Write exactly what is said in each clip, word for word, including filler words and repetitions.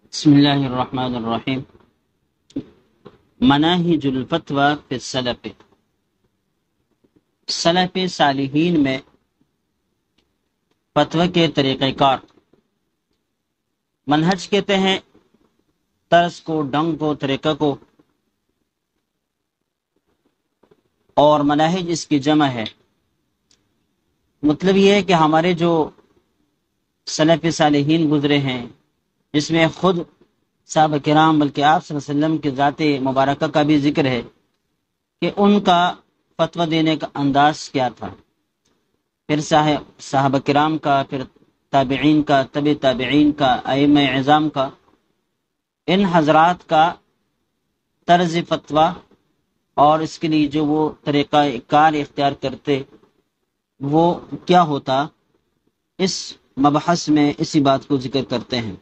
بسم اللہ الرحمن الرحیم۔ مناہج الفتوی فی السلف، سلف صالحین میں فتوی کے طریقہ کار۔ منہج کہتے ہیں طرز کو، ڈنگ کو، طریقہ کو، اور مناہج اس کی جمع ہے۔ مطلب یہ ہے کہ ہمارے جو سلف صالحین گزرے ہیں، جس میں خود صحابہ کرام بلکہ آپ صلی اللہ علیہ وسلم کی ذات مبارکہ کا بھی ذکر ہے کہ ان کا فتویٰ دینے کا انداز کیا تھا، پھر صحابہ کرام کا، پھر تابعین کا، تبع تابعین کا، ائمہ اعظام کا، ان حضرات کا طرز فتویٰ اور اس کے لیے جو وہ طریقہ کار اختیار کرتے وہ کیا ہوتا، اس مبحث میں اسی بات کو ذکر کرتے ہیں۔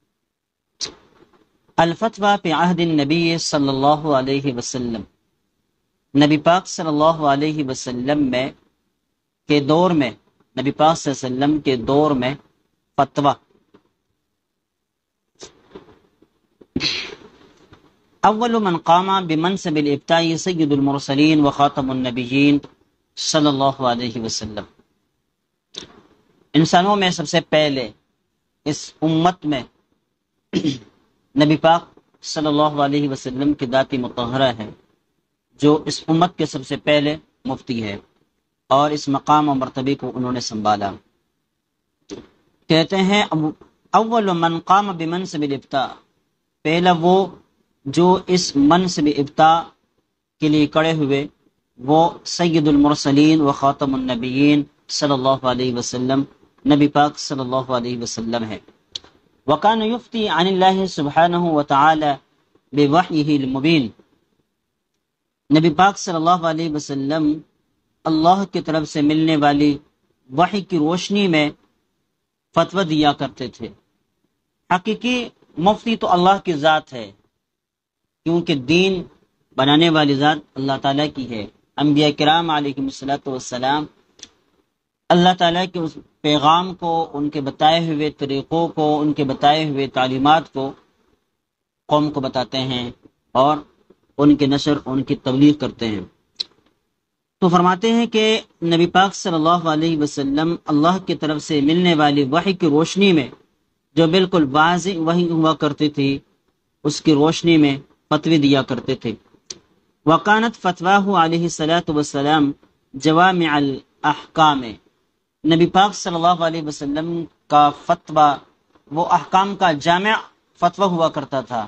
الفتویٰ فی عہد النبی صلی اللہ علیہ وسلم، نبی پاک صلی اللہ علیہ وسلم میں کے دور میں، نبی پاک صلی اللہ علیہ وسلم کے دور میں فتویٰ۔ اول من قام بمنصب الافتاء سید المرسلین وخاتم النبیین صلی اللہ علیہ وسلم، انسانوں میں سب سے پہلے اس امت میں نبی پاک صلی اللہ علیہ وسلم کی ذات مطہرہ ہے، جو اس امت کے سب سے پہلے مفتی ہے اور اس مقام و مرتبے کو انہوں نے سنبھالا۔ کہتے ہیں اول من قام بمنصب الافتاء، پہلا وہ جو اس منصب افتاء کے لیے کھڑے ہوئے وہ سید المرسلین و خاتم النبیین صلی اللہ علیہ وسلم، نبی پاک صلی اللہ علیہ وسلم ہے۔ وَكَانَ يُفْتِي عَنِ اللَّهِ سُبْحَانَهُ وَتَعَالَى بِوَحْيِهِ الْمُبِينِ، نبی پاک صلی اللہ علیہ وسلم اللہ کی طرف سے ملنے والی وحی کی روشنی میں فتویٰ دیا کرتے تھے۔ حقیقی مفتی تو اللہ کی ذات ہے، کیونکہ دین بنانے والی ذات اللہ تعالیٰ کی ہے۔ انبیاء کرام علیہ السلام اللہ تعالیٰ کے اس پیغام کو، ان کے بتائے ہوئے طریقوں کو، ان کے بتائے ہوئے تعلیمات کو قوم کو بتاتے ہیں اور ان کے نشر، ان کی تبلیغ کرتے ہیں۔ تو فرماتے ہیں کہ نبی پاک صلی اللہ علیہ وسلم اللہ کی طرف سے ملنے والی وحی کی روشنی میں، جو بالکل واضح وحی ہوا کرتی تھی، اس کی روشنی میں فتوی دیا کرتے تھے۔ وَقَانَتْ فَتْوَاهُ عَلَيْهِ الصَّلَاةُ وَالسَّلَامُ جَوَامِعَ الْأَحْكَامِ، نبی پاک صلی اللہ علیہ وسلم کا فتویٰ وہ احکام کا جامع فتویٰ ہوا کرتا تھا،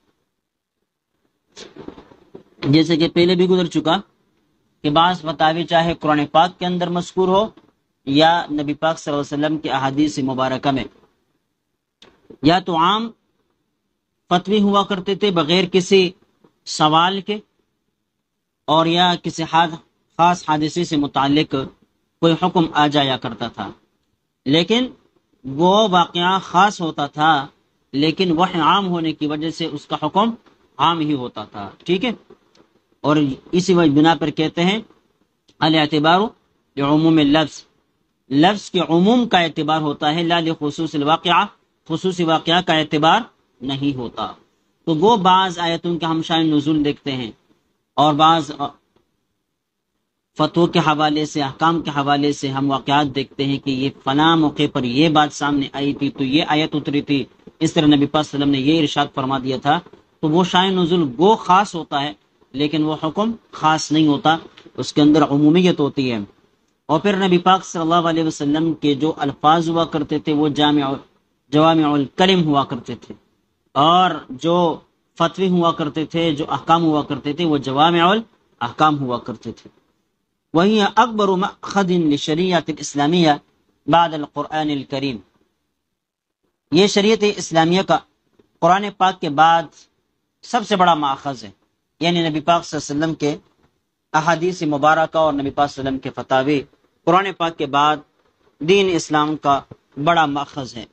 جیسے کہ پہلے بھی گزر چکا کہ بعض فتاوی چاہے قرآن پاک کے اندر مذکور ہو یا نبی پاک صلی اللہ علیہ وسلم کی احادیث مبارکہ میں، یا تو عام فتوی ہوا کرتے تھے بغیر کسی سوال کے، اور یا کسی خاص حادثے سے متعلق کوئی حکم آ جایا کرتا تھا، لیکن وہ واقعہ خاص ہوتا تھا، لیکن وہ عام ہونے کی وجہ سے اس کا حکم عام ہی ہوتا تھا۔ ٹھیک ہے، اور اسی وجہ بنا پر کہتے ہیں الاعتبار لعموم اللفظ، لفظ کے عموم کا اعتبار ہوتا ہے، لا لخصوص الواقعہ، خصوصی واقعہ کا اعتبار نہیں ہوتا۔ تو وہ بعض آیتوں کے ہم شان نزول دیکھتے ہیں اور بعض فتووں کے حوالے سے، احکام کے حوالے سے ہم واقعات دیکھتے ہیں کہ یہ فلاں موقع پر یہ بات سامنے آئی تھی تو یہ آیت اتری تھی، اس طرح نبی پاک صلی اللہ علیہ وسلم نے یہ ارشاد فرما دیا تھا، تو وہ شان نزول وہ خاص ہوتا ہے، لیکن وہ حکم خاص نہیں ہوتا، اس کے اندر عمومیت ہوتی ہے۔ اور پھر نبی پاک صلی اللہ علیہ وسلم کے جو الفاظ ہوا کرتے تھے وہ جامع جوامع الکلم ہوا کرتے تھے، اور جو فتوی ہوا کرتے تھے، جو احکام ہوا کرتے تھے، وہ جوامع الاحکام ہوا کرتے تھے۔ وہی اکبر مأخذ للشریعت الاسلامیہ بعد القرآن الکریم، یہ شریعت اسلامیہ کا قرآن پاک کے بعد سب سے بڑا ماخذ ہے، یعنی نبی پاک صلی اللہ علیہ وسلم کے احادیث مبارکہ اور نبی پاک صلی اللہ علیہ وسلم کے فتاوی قرآن پاک کے بعد دین اسلام کا بڑا ماخذ ہے۔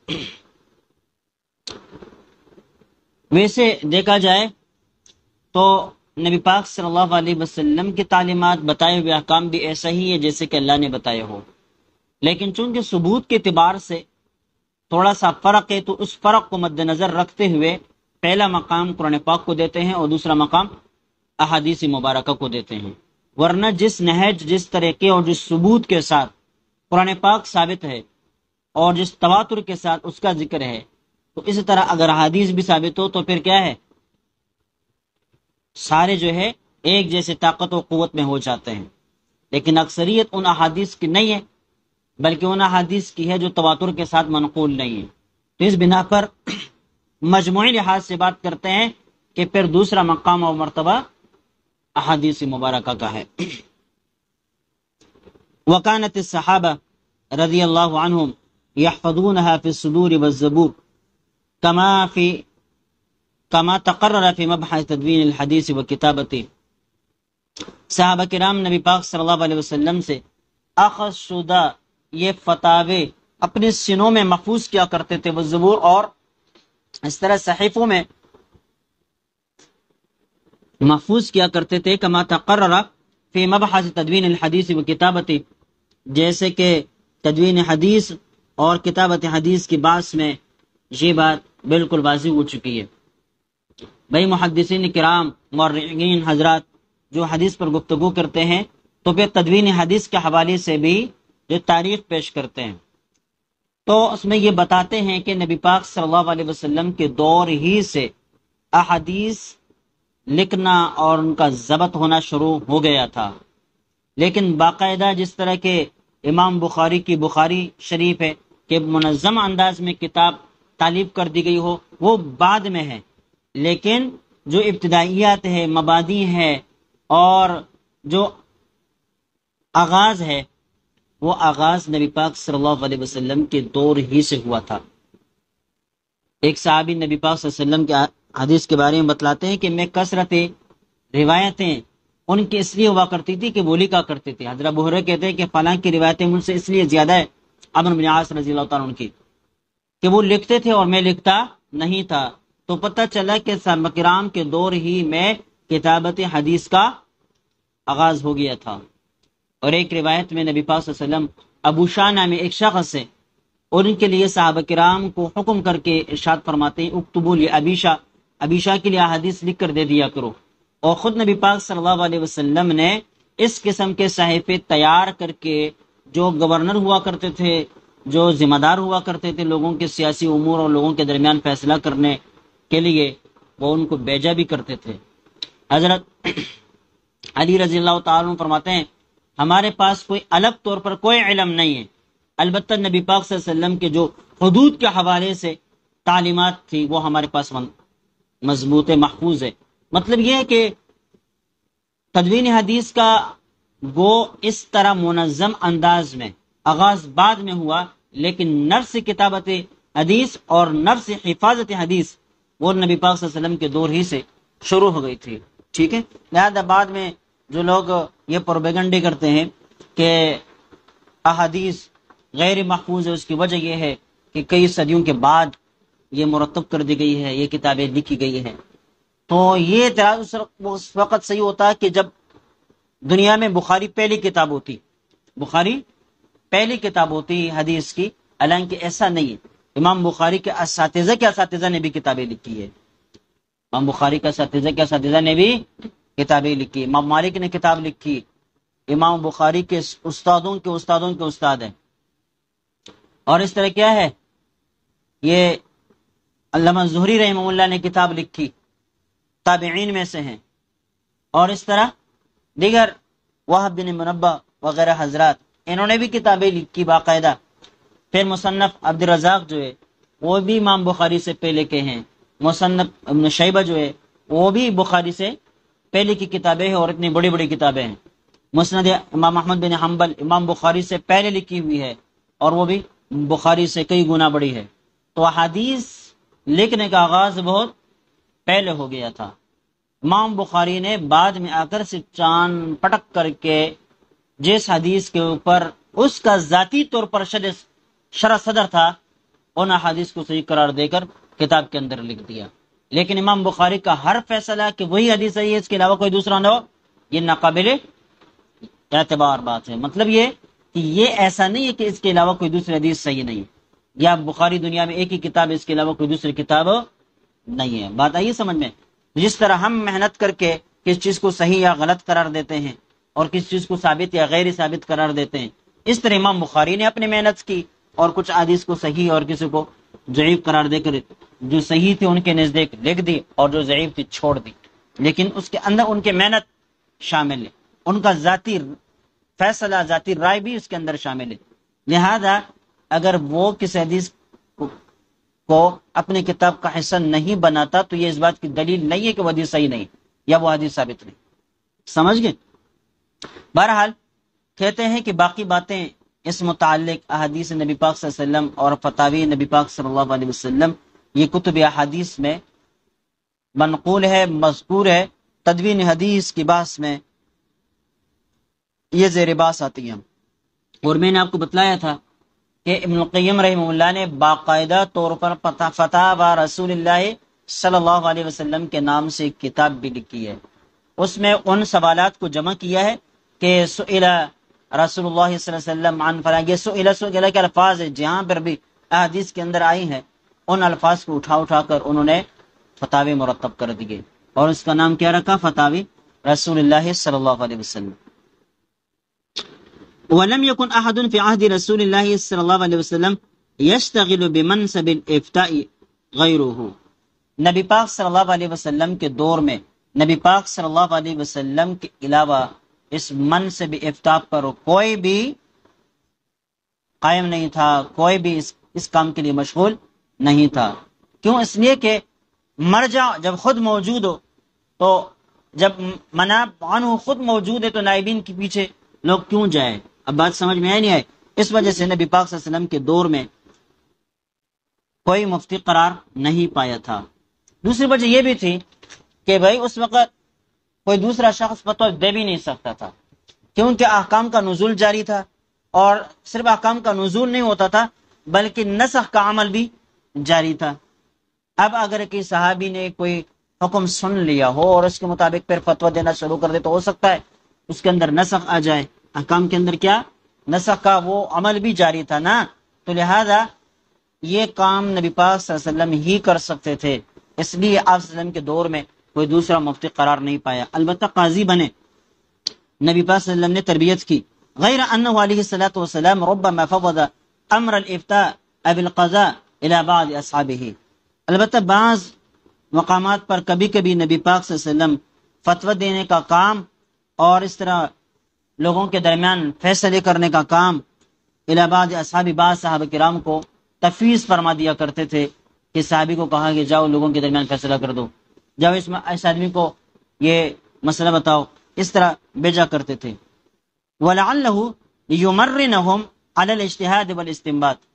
ویسے دیکھا جائے تو نبی پاک صلی اللہ علیہ وسلم کی تعلیمات، بتائے ہوئے احکام بھی ایسا ہی ہے جیسے کہ اللہ نے بتایا ہو، لیکن چونکہ ثبوت کے اعتبار سے تھوڑا سا فرق ہے، تو اس فرق کو مد نظر رکھتے ہوئے پہلا مقام قرآن پاک کو دیتے ہیں اور دوسرا مقام احادیث مبارکہ کو دیتے ہیں۔ ورنہ جس نہج، جس طریقے اور جس ثبوت کے ساتھ قرآن پاک ثابت ہے اور جس تواتر کے ساتھ اس کا ذکر ہے، تو اسی طرح اگر احادیث بھی ثابت ہو تو پھر کیا ہے، سارے جو ہے ایک جیسے طاقت و قوت میں ہو جاتے ہیں۔ لیکن اکثریت ان احادیث کی نہیں ہے، بلکہ ان احادیث کی ہے جو تواتر کے ساتھ منقول نہیں ہے۔ تو اس بنا پر مجموعی لحاظ سے بات کرتے ہیں کہ پھر دوسرا مقام اور مرتبہ احادیث مبارکہ کا ہے۔ وکانت الصحابہ رضی اللہ عنہم یحفظونها فی الصدور والزبور کما فی کما تقرر فی مبحث تدوین الحدیث وکتابتہ۔ صحابہ کرام نبی پاک صلی اللہ علیہ وسلم سے اخذ شدہ یہ فتاوے اپنے سینوں میں محفوظ کیا کرتے تھے، والزبور، اور اس طرح صحیفوں میں محفوظ کیا کرتے تھے، کما تقرر فی مبحث تدوین الحدیث وکتابتہ، جیسے کہ تدوین حدیث اور کتابت حدیث کی بحث میں یہ بات بالکل واضح ہو چکی ہے۔ بھائی محدثین کرام، مورخین حضرات جو حدیث پر گفتگو کرتے ہیں تو پھر تدوین حدیث کے حوالے سے بھی جو تاریخ پیش کرتے ہیں، تو اس میں یہ بتاتے ہیں کہ نبی پاک صلی اللہ علیہ وسلم کے دور ہی سے احادیث لکھنا اور ان کا ضبط ہونا شروع ہو گیا تھا، لیکن باقاعدہ جس طرح کے امام بخاری کی بخاری شریف ہے کہ منظم انداز میں کتاب تالیف کر دی گئی ہو، وہ بعد میں ہے، لیکن جو ابتدائیات ہے، مبادی ہے اور جو آغاز ہے، وہ آغاز نبی پاک صلی اللہ علیہ وسلم کے دور ہی سے ہوا تھا۔ ایک صحابی نبی پاک صلی اللہ علیہ وسلم کے حدیث کے بارے میں بتلاتے ہیں کہ میں کثرت روایتیں ان کی اس لیے ہوا کرتی تھی کہ وہ لکھا کرتے تھے۔ حضرت ابو ہریرہ کہتے ہیں کہ فلاں کی روایتیں مجھ سے اس لیے زیادہ ہے، عمرو بن عاص رضی اللہ تعالیٰ عنہ کی، کہ وہ لکھتے تھے اور میں لکھتا نہیں تھا۔ تو پتہ چلا کہ صحابہ کرام کے دور ہی میں کتابت حدیث کا آغاز ہو گیا تھا۔ اور ایک روایت میں نبی پاک صلی اللہ علیہ وسلم ابو شاہ نامی ایک شخص سے، اور ان کے لیے صحابہ کرام کو حکم کر کے ارشاد فرماتے ہیں اکتبوا لابی شاہ، ابی شاہ کے لیے احادیث لکھ کر دے دیا کرو۔ اور خود نبی پاک صلی اللہ علیہ وسلم نے اس قسم کے صحیفے تیار کر کے جو گورنر ہوا کرتے تھے، جو ذمہ دار ہوا کرتے تھے لوگوں کے سیاسی امور اور لوگوں کے درمیان فیصلہ کرنے کے لیے، وہ ان کو بھیجا بھی کرتے تھے۔ حضرت علی رضی اللہ تعالیٰ عنہ فرماتے ہیں ہمارے پاس کوئی الگ طور پر کوئی علم نہیں ہے، البتہ نبی پاک صلی اللہ علیہ وسلم کے جو حدود کے حوالے سے تعلیمات تھی وہ ہمارے پاس مضبوط محفوظ ہے۔ مطلب یہ ہے کہ تدوین حدیث کا وہ اس طرح منظم انداز میں آغاز بعد میں ہوا، لیکن نفس کتابت حدیث اور نفس حفاظت حدیث وہ نبی پاک صلی اللہ علیہ وسلم کے دور ہی سے شروع ہو گئی تھی۔ ٹھیک ہے، لہذا بعد میں جو لوگ یہ پروپیگنڈے کرتے ہیں کہ احادیث غیر محفوظ ہے، اس کی وجہ یہ ہے کہ کئی صدیوں کے بعد یہ مرتب کر دی گئی ہے، یہ کتابیں لکھی گئی ہیں، تو یہ اعتراض اس وقت صحیح ہوتا ہے کہ جب دنیا میں بخاری پہلی کتاب ہوتی، بخاری پہلی کتاب ہوتی حدیث کی، حالانکہ ایسا نہیں ہے۔ امام بخاری کے اساتذہ کے اساتذہ نے بھی کتابیں لکھی ہے، امام بخاری کے اساتذہ کے اساتذہ نے بھی کتابیں لکھی، امام مالک نے کتاب لکھی، امام بخاری کے استادوں کے استادوں کے استاد ہیں۔ اور اس طرح کیا ہے، یہ علامہ زہری رحمہ اللہ نے کتاب لکھی، تابعین میں سے ہیں، اور اس طرح دیگر وہب بن منبہ وغیرہ حضرات انہوں نے بھی کتابیں لکھی باقاعدہ۔ پھر مصنف عبد الرزاق جو ہے وہ بھی امام بخاری سے پہلے کے ہیں، مصنف ابن شیبہ جو ہے وہ بھی بخاری سے پہلے کی کتابیں ہیں اور اتنی بڑی بڑی کتابیں ہیں۔ مسند امام احمد بن حنبل امام بخاری سے پہلے لکھی ہوئی ہے اور وہ بھی بخاری سے کئی گنا بڑی ہے۔ تو حدیث لکھنے کا آغاز بہت پہلے ہو گیا تھا۔ امام بخاری نے بعد میں آ کر سے چاند پٹک کر کے جس حدیث کے اوپر اس کا ذاتی طور پر شرح صدر تھا ان حدیث کو صحیح قرار دے کر کتاب کے اندر لکھ دیا۔ لیکن امام بخاری کا ہر فیصلہ کہ وہی حدیث صحیح ہے، اس کے علاوہ کوئی دوسرا نہ ہو، یہ ناقابل اعتبار بات ہے۔ مطلب یہ کہ یہ ایسا نہیں ہے کہ اس کے علاوہ کوئی دوسری حدیث صحیح نہیں ہے، یا بخاری دنیا میں ایک ہی کتاب ہے، اس کے علاوہ کوئی دوسری کتاب نہیں ہے۔ بات آئیے سمجھ میں؟ جس طرح ہم محنت کر کے کس چیز کو صحیح یا غلط قرار دیتے ہیں اور کس چیز کو ثابت یا غیر ثابت قرار دیتے ہیں، اس طرح امام بخاری نے اپنی محنت کی اور کچھ حدیث کو صحیح اور کسی کو ضعیف قرار دے کر جو صحیح تھی ان کے نزدیک لکھ دی اور جو ضعیف تھی چھوڑ دی، لیکن اس کے اندر ان کے محنت شامل ہے، ان کا ذاتی فیصلہ، ذاتی رائے بھی اس کے اندر شامل ہے۔ لہذا اگر وہ کسی حدیث کو کو اپنی کتاب کا حصہ نہیں بناتا تو یہ اس بات کی دلیل نہیں ہے کہ وہ حدیث صحیح نہیں یا وہ حدیث ثابت نہیں۔ سمجھ گئے؟ بہرحال کہتے ہیں کہ باقی باتیں اس متعلق احادیث نبی پاک صلی اللہ علیہ وسلم اور فتاوی نبی پاک صلی اللہ علیہ وسلم یہ کتب احادیث میں منقول ہے، مذکور ہے۔ تدوین حدیث کی بحث میں یہ زیر بحث آتی ہیں، اور میں نے آپ کو بتلایا تھا کہ ابن القیم رحمہ اللہ نے باقاعدہ طور پر فتاوی رسول اللہ صلی اللہ علیہ وسلم کے نام سے ایک کتاب بھی لکھی ہے۔ اس میں ان سوالات کو جمع کیا ہے کہ سئل رسول اللہ صلی اللہ علیہ وسلم عن فلان، یہ سئل سئل کے الفاظ ہے، جہاں پر بھی احادیث کے اندر آئی ہیں ان الفاظ کو اٹھا اٹھا کر انہوں نے فتاوی مرتب کر دیے، اور اس کا نام کیا رکھا؟ فتاوی رسول اللہ صلی اللہ علیہ وسلم۔ وَلَمْ يَكُنْ أَحَدٌ فِي عَهْدِ رسول اللہ صلی اللہ علیہ وسلم يَشْتَغِلُ بِمَنْصَبِ الْإِفْتَاءِ غَيْرُهُ، نبی پاک صلی اللہ علیہ وسلم کے دور میں نبی پاک صلی اللہ علیہ وسلم کے علاوہ اس منصب افتاء پر کوئی بھی قائم نہیں تھا، کوئی بھی اس, اس کام کے لیے مشغول نہیں تھا۔ کیوں؟ اس لیے کہ مرجع جب خود موجود ہو تو جب مناب عنہ خود موجود ہے تو نائبین کے پیچھے لوگ کیوں جائیں؟ اب بات سمجھ میں آئی نہیں آئی؟ اس وجہ سے نبی پاک صلی اللہ علیہ وسلم کے دور میں کوئی مفتی قرار نہیں پایا تھا۔ دوسری وجہ یہ بھی تھی کہ بھائی اس وقت کوئی دوسرا شخص فتویٰ دے بھی نہیں سکتا تھا، کیونکہ احکام کا نزول جاری تھا، اور صرف احکام کا نزول نہیں ہوتا تھا بلکہ نسخ کا عمل بھی جاری تھا۔ اب اگر کسی صحابی نے کوئی حکم سن لیا ہو اور اس کے مطابق پھر فتویٰ دینا شروع کر دے تو ہو سکتا ہے اس کے اندر نسخ آ جائے، احکام کے اندر کیا نسخ کا وہ عمل بھی جاری تھا نا، تو لہذا یہ کام نبی پاک صلی اللہ علیہ وسلم ہی کر سکتے تھے، اس لیے آپ صلی اللہ علیہ وسلم کے دور میں کوئی دوسرا مفتی قرار نہیں پایا۔ البتہ قاضی بنے نبی پاک صلی اللہ علیہ وسلم نے تربیت کی، غیر انہ علیہ الصلوۃ والسلام ربما فوض امر الافتاء بالقضاء الى بعض اصحابہ، البتہ بعض مقامات پر کبھی کبھی نبی پاک صلی اللہ علیہ وسلم فتویٰ دینے کا کام اور اس طرح لوگوں کے درمیان فیصلے کرنے کا کام الی بعض اصحاب، بعض صحابہ کرام کو تفویض فرما دیا کرتے تھے کہ صحابی کو کہا کہ جاؤ لوگوں کے درمیان فیصلہ کر دو، جاؤ اس میں اس آدمی کو یہ مسئلہ بتاؤ، اس طرح بھیجا کرتے تھے۔ وَلَعَلَّهُ لِيُمَرِّنَهُمْ عَلَى الْاجْتِهَادِ وَالْاِسْتِنْبَاطِ،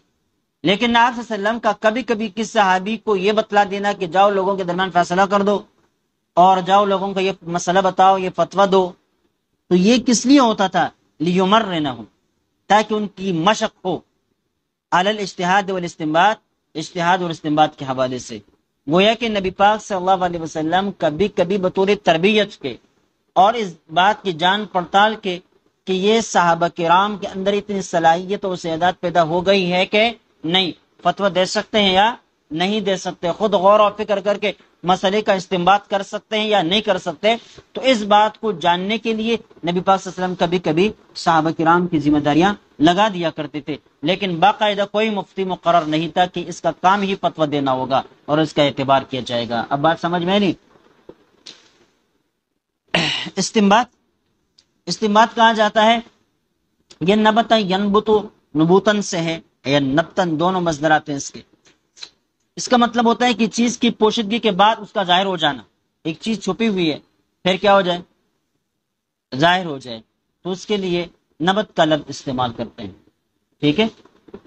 لیکن آپ صلی اللہ علیہ وسلم کا کبھی کبھی کس صحابی کو یہ بتلا دینا کہ جاؤ لوگوں کے درمیان فیصلہ کر دو اور جاؤ لوگوں کو یہ مسئلہ بتاؤ، یہ فتویٰ دو، تو یہ کس لیے ہوتا تھا؟ لِيُمَرِّنَهُمْ، تاکہ ان کی مشق ہو، علی الاجتہاد والاستنباط، اجتہاد اور استنباط کے حوالے سے۔ گویا کہ نبی پاک صلی اللہ علیہ وسلم کبھی کبھی بطور تربیت کے اور اس بات کی جان پڑتال کے کہ یہ صحابہ کرام کے اندر اتنی صلاحیت اور استعداد پیدا ہو گئی ہے کہ نہیں فتویٰ دے سکتے ہیں یا نہیں دے سکتے، خود غور و فکر کر کے مسئلے کا استنباط کر سکتے ہیں یا نہیں کر سکتے، تو اس بات کو جاننے کے لیے نبی پاک صلی اللہ علیہ وسلم کبھی کبھی صحابہ کرام کی ذمہ داریاں لگا دیا کرتے تھے، لیکن باقاعدہ کوئی مفتی مقرر نہیں تھا کہ اس کا کام ہی فتویٰ دینا ہوگا اور اس کا اعتبار کیا جائے گا۔ اب بات سمجھ میں نہیں؟ استنباط استنباط کہا جاتا ہے، یہ نبت ینبتو نبوتن سے ہے یا نبتن، دونوں مصدر آتے ہیں اس کے۔ اس کا مطلب ہوتا ہے کہ چیز کی پوشیدگی کے بعد اس کا ظاہر ہو جانا، ایک چیز چھپی ہوئی ہے پھر کیا ہو جائے؟ ظاہر ہو جائے، تو اس کے لیے نبت کا لفظ استعمال کرتے ہیں، ٹھیک ہے؟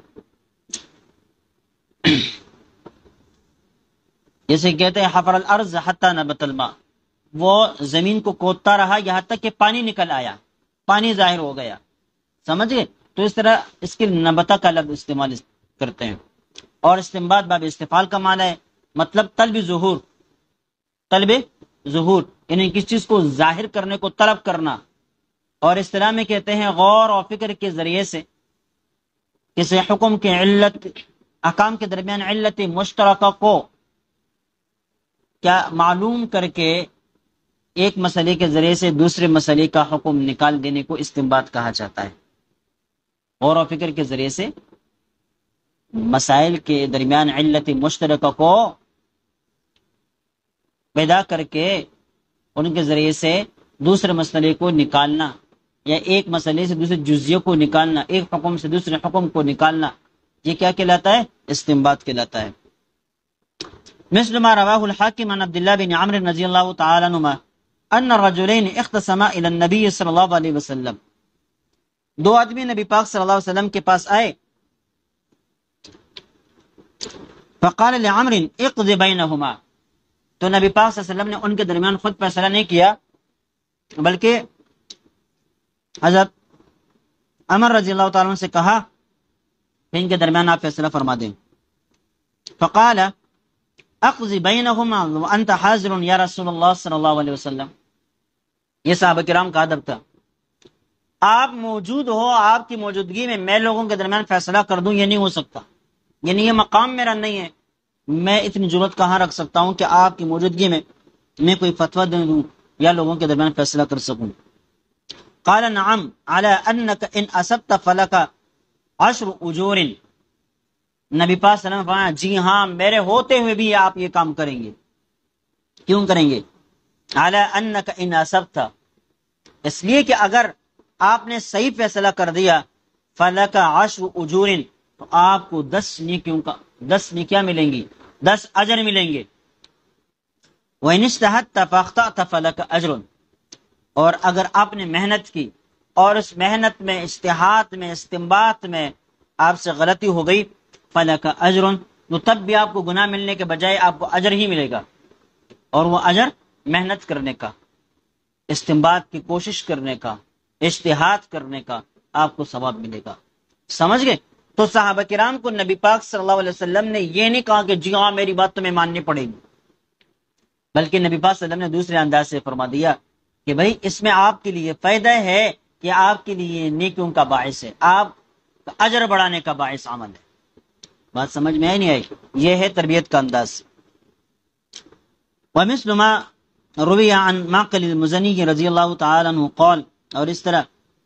جیسے کہتے ہیں حفر الارض حتی نبت الماء، وہ زمین کو کودتا رہا یہاں تک کہ پانی نکل آیا، پانی ظاہر ہو گیا، سمجھ گئے؟ تو اس طرح اس کے نبتہ کا لفظ استعمال کرتے ہیں۔ اور استنباط باب استفعال کا معنی ہے، مطلب طلب ظہور، طلب ظہور یعنی کس چیز کو ظاہر کرنے کو طلب کرنا، اور اصطلاح میں کہتے ہیں غور و فکر کے ذریعے سے کسی حکم کے علت احکام کے درمیان علت مشترکہ کو کیا معلوم کر کے ایک مسئلے کے ذریعے سے دوسرے مسئلے کا حکم نکال دینے کو استنباط کہا جاتا ہے۔ غور و فکر کے ذریعے سے مسائل کے درمیان علت مشترکہ کو پیدا کر کے ان کے ذریعے سے دوسرے مسئلے کو نکالنا، یا ایک مسئلے سے دوسرے جزیے کو نکالنا، ایک حکم سے دوسرے حکم کو نکالنا، یہ کیا کہلاتا ہے؟ استنباط کہلاتا ہے۔ مثل ما رواه الحاکم عن عبداللہ بن عمرو رضی اللہ تعالی عنہما ان الرجلین اختصما الى النبی صلی اللہ علیہ وسلم، دو آدمی نبی پاک صلی اللہ علیہ وسلم کے پاس آئے، فقال لعمر اقض بینہما، تو نبی پاک صلی اللہ علیہ وسلم نے ان کے درمیان خود فیصلہ نہیں کیا، بلکہ حضرت عمر رضی اللہ تعالیٰ عنہ سے کہا کہ ان کے درمیان آپ فیصلہ فرما دیں۔ فقال اقضی بینہما وانت حاضر یا رسول اللہ صلی اللہ علیہ وسلم، یہ صحابہ کرام کا ادب تھا، آپ موجود ہو، آپ کی موجودگی میں میں لوگوں کے درمیان فیصلہ کر دوں، یہ نہیں ہو سکتا، یعنی یہ مقام میرا نہیں ہے، میں اتنی جرأت کہاں رکھ سکتا ہوں کہ آپ کی موجودگی میں میں کوئی فتویٰ دے دوں یا لوگوں کے درمیان فیصلہ کر سکوں۔ قال نعم على انك ان اصبت فلك عشر اجور، نبی پاک صلی اللہ علیہ وسلم نے فرمایا جی ہاں میرے ہوتے ہوئے بھی آپ یہ کام کریں گے۔ کیوں کریں گے؟ على انك ان اصبت، اس لیے کہ اگر آپ نے صحیح فیصلہ کر دیا، فلك عشر اجور، تو آپ کو دس نیکیوں کا دس نیکیاں ملیں گی، دس اجر ملیں گے۔ وَإِنِ اجْتَهَدتَ فَأَخْطَأْتَ فَلَكَ أَجْرٌ، اور اگر آپ نے محنت کی اور اس محنت میں اجتہاد میں استنباط میں آپ سے غلطی ہو گئی، فَلَكَ أَجْرٌ، تو تب بھی آپ کو گناہ ملنے کے بجائے آپ کو اجر ہی ملے گا، اور وہ اجر محنت کرنے کا، استنباط کی کوشش کرنے کا، اجتہاد کرنے کا آپ کو ثواب ملے گا۔ سمجھ گئے؟ تو صحابہ کرام کو نبی پاک صلی اللہ علیہ وسلم نے یہ نہیں کہا کہ جی ہاں میری بات تمہیں ماننی پڑے گی، بلکہ نبی پاک صلی اللہ علیہ وسلم نے دوسرے انداز سے فرما دیا کہ بھائی اس میں آپ کے لیے فائدہ ہے کہ آپ کے لیے نیکیوں کا باعث ہے، آپ کا اجر بڑھانے کا باعث عمل ہے۔ بات سمجھ میں آئی نہیں آئی؟ یہ ہے تربیت کا انداز۔ ومثل ما روی عن معقل المزنی رضی اللہ تعالی عنہ قال، اور اس طرح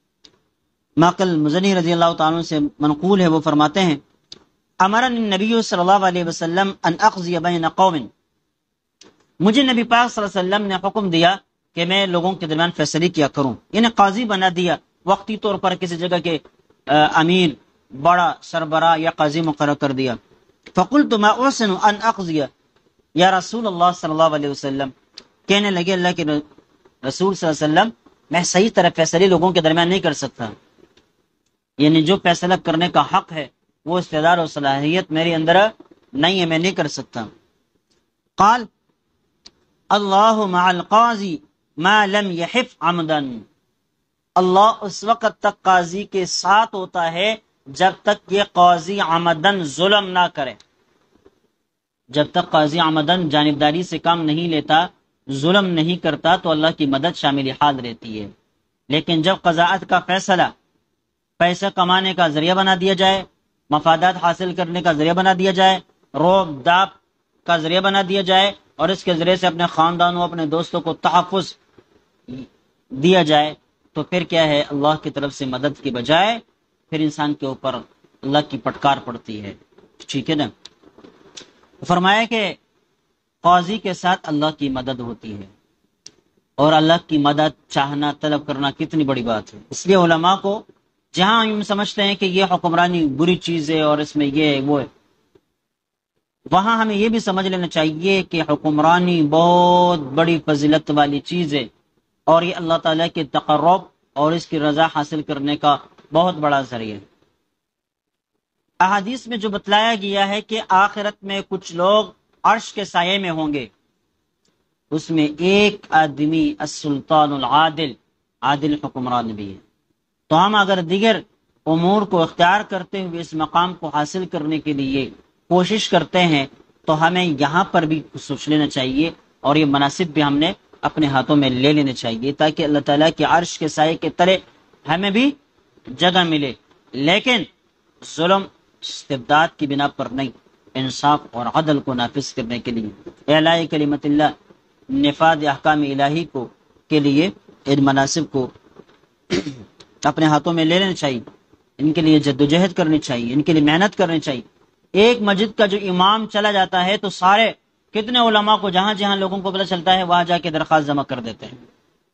معقل مزنی رضی اللہ تعالیٰ عنہ سے منقول ہے، وہ فرماتے ہیں امرنی النبی صلی اللہ علیہ وسلم ان اقضی بین قوم، مجھے نبی پاک صلی اللہ علیہ وسلم نے حکم دیا کہ میں لوگوں کے درمیان فیصلے کیا کروں، یعنی قاضی بنا دیا، وقتی طور پر کسی جگہ کے امیر، بڑا سربراہ یا قاضی مقرر کر دیا۔ فقلت ما احسن ان اقضی یا رسول اللہ صلی اللہ علیہ وسلم، کہنے لگے اللہ کے رسول صلی اللہ علیہ وسلم میں صحیح طرح فیصلے لوگوں کے درمیان نہیں کر سکتا، یعنی جو فیصلہ کرنے کا حق ہے وہ استعداد اور صلاحیت میرے اندر نہیں ہے، میں نہیں کر سکتا۔ قال اللہ مع القاضی ما لم یحف عمدا، اللہ اس وقت تک قاضی کے ساتھ ہوتا ہے جب تک یہ قاضی عمدن ظلم نہ کرے، جب تک قاضی عمدن جانبداری سے کام نہیں لیتا، ظلم نہیں کرتا، تو اللہ کی مدد شامل حال رہتی ہے۔ لیکن جب قضاءت کا فیصلہ پیسہ کمانے کا ذریعہ بنا دیا جائے، مفادات حاصل کرنے کا ذریعہ بنا دیا جائے، روب داب کا ذریعہ بنا دیا جائے، اور اس کے ذریعے سے اپنے خاندانوں اپنے دوستوں کو تحفظ دیا جائے، تو پھر کیا ہے، اللہ کی طرف سے مدد کی بجائے پھر انسان کے اوپر اللہ کی پٹکار پڑتی ہے۔ ٹھیک ہے نا؟ فرمایا کہ قاضی کے ساتھ اللہ کی مدد ہوتی ہے، اور اللہ کی مدد چاہنا طلب کرنا کتنی بڑی بات ہے۔ اس لیے علماء کو جہاں ہم سمجھتے ہیں کہ یہ حکمرانی بری چیز ہے اور اس میں یہ وہ ہے، وہاں ہمیں یہ بھی سمجھ لینا چاہیے کہ حکمرانی بہت بڑی فضیلت والی چیز ہے، اور یہ اللہ تعالیٰ کے تقرب اور اس کی رضا حاصل کرنے کا بہت بڑا ذریعہ ہے۔ احادیث میں جو بتلایا گیا ہے کہ آخرت میں کچھ لوگ عرش کے سائے میں ہوں گے، اس میں ایک آدمی السلطان العادل، عادل حکمران بھی ہے۔ تو ہم اگر دیگر امور کو اختیار کرتے ہوئے اس مقام کو حاصل کرنے کے لیے کوشش کرتے ہیں، تو ہمیں یہاں پر بھی سوچ لینا چاہیے، اور یہ مناسب بھی ہم نے اپنے ہاتھوں میں لے لینے چاہیے، تاکہ اللہ تعالیٰ کے عرش کے سائے کے تلے ہمیں بھی جگہ ملے۔ لیکن ظلم استبداد کی بنا پر نہیں، انصاف اور عدل کو نافذ کرنے کے لیے، اعلاء کلمت اللہ، نفاذ احکام الہی کو کے لیے ان مناسب کو اپنے ہاتھوں میں لے لینا چاہیے، ان کے لیے جدوجہد کرنی چاہیے، ان کے لیے محنت کرنی چاہیے۔ ایک مسجد کا جو امام چلا جاتا ہے تو سارے کتنے علماء کو جہاں جہاں لوگوں کو پتہ چلتا ہے وہاں جا کے درخواست جمع کر دیتے ہیں۔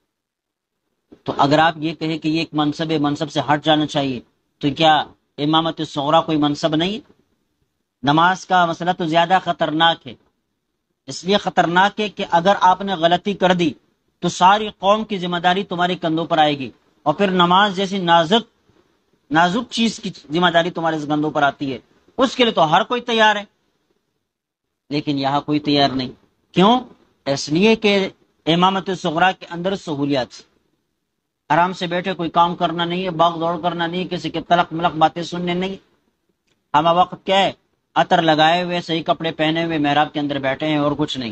تو اگر آپ یہ کہیں کہ یہ ایک منصب ہے، منصب سے ہٹ جانا چاہیے، تو کیا امامت الصغریٰ کوئی منصب نہیں ہے؟ نماز کا مسئلہ تو زیادہ خطرناک ہے، اس لیے خطرناک ہے کہ اگر آپ نے غلطی کر دی تو ساری قوم کی ذمہ داری تمہارے کندھوں پر آئے گی، اور پھر نماز جیسی نازک نازک چیز کی ذمہ داری تمہارے کندھوں پر آتی ہے، اس کے لیے تو ہر کوئی تیار ہے، لیکن یہاں کوئی تیار نہیں۔ کیوں؟ اس لیے کہ امامت الصغریٰ کے اندر سہولیات، آرام سے بیٹھے، کوئی کام کرنا نہیں ہے، باغ دوڑ کرنا نہیں ہے، کسی کے تلق ملق باتیں سننے نہیں، ہم وقت کیا ہے، عطر لگائے ہوئے، صحیح کپڑے پہنے ہوئے محراب کے اندر بیٹھے ہیں اور کچھ نہیں۔